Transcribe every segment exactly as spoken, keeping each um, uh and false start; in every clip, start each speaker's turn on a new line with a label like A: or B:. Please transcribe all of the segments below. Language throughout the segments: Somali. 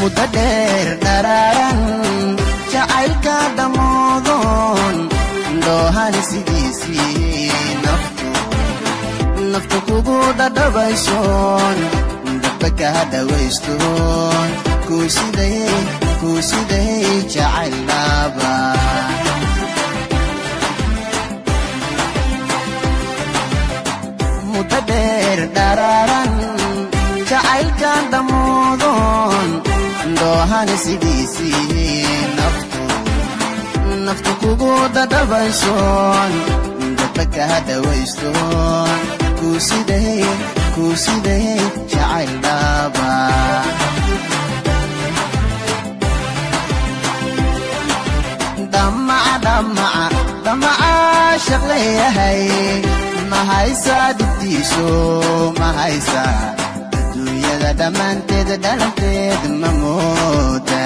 A: mutadeer dararan jacaylka dhamoodon doohani sidiisi naftu naftu kugu dhadhabaysoon dabka hadawaystoon kuusiday kuusiday jacaylaba mutadeer dararan jacaylka dhamoodon doohani sidiisi naftu naftu kugu dhadhabaysoon dabka hadawaystoon kuusiday kuusiday jacaylaba damaca damaca damaca shaqleeyahay mahaysa dibtiiso mahaysa adduunyada dhammaanteeda dhalanteed ma mooda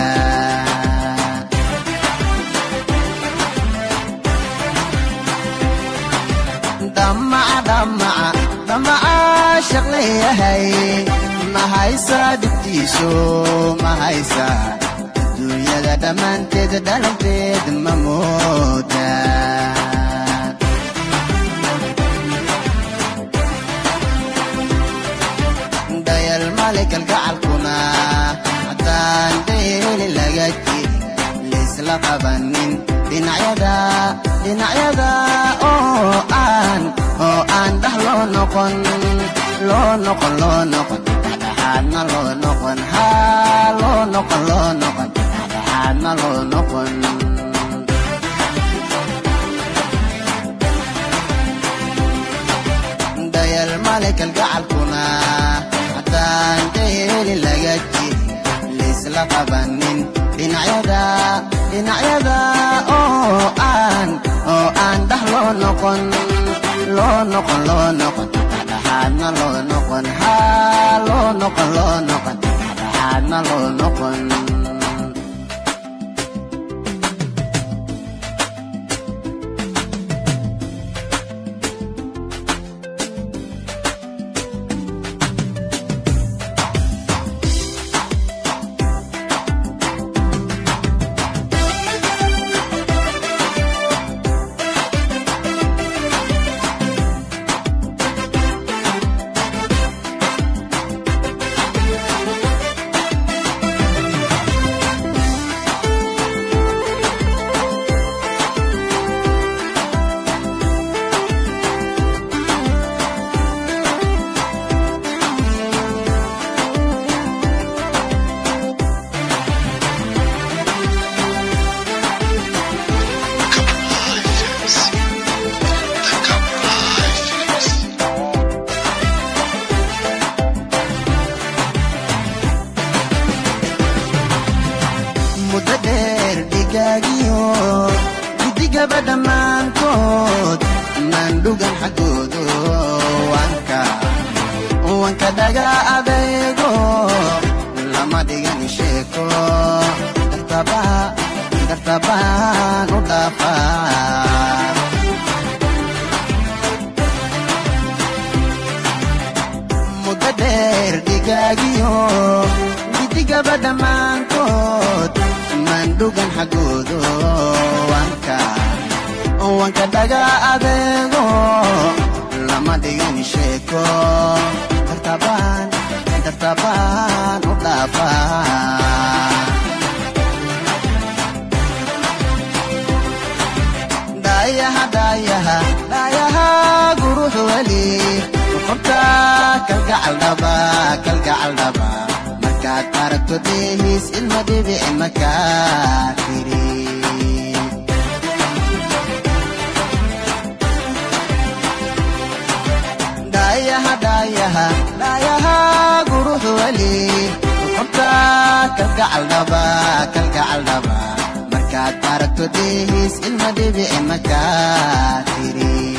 A: damaca damaca damaca shaqleeyahay mahaysa dibtiiso mahaysa adduunyada dhammaanteeda dhalanteed ma mooda dayal malik algacalkuna haddaan dayeli laga jirin laysla qabanin dhinacyada dhinacyada oo aan oo aan dhah loo noqon loo noqon loo noqon dhexdhexaadna loo noqon haa loo noqon loo noqon dhexdhexaadna loo noqon dayal malik algacalkuna haddaan dayeli laga jirin laysla qabanin dhinacyada dhinacyada oo aan oo aan dhah loo noqon loo noqon loo noqon dhexdhexaadna loo noqon haa loo noqon loo noqon dhexdhexaadna loo noqon mutadeer digaagiyo gidigaba dhammaantood maandhugan xaggoodo wanka wanka dhaga adeego lama dhigan sheeko dartaba dartabaan u dhaafaa mutadeer digaagiyo gidigaba dhammaantood maandhugan xaggoodo wanka wanka dhaga adeego lama dhigan sheeko dartabaan dartabaan u dhaafaa daayaha daayaha daayaha gurux weli qofta kalgacal dhaba kalgacal dhaba markaad aragto dhihiis ilma dhibici makaa tiri daayaha daayaha daayaha gurux weli qofta kalgacal dhaba kalgacal dhaba markaad aragto dhihiis ilma dhibici makaa tiri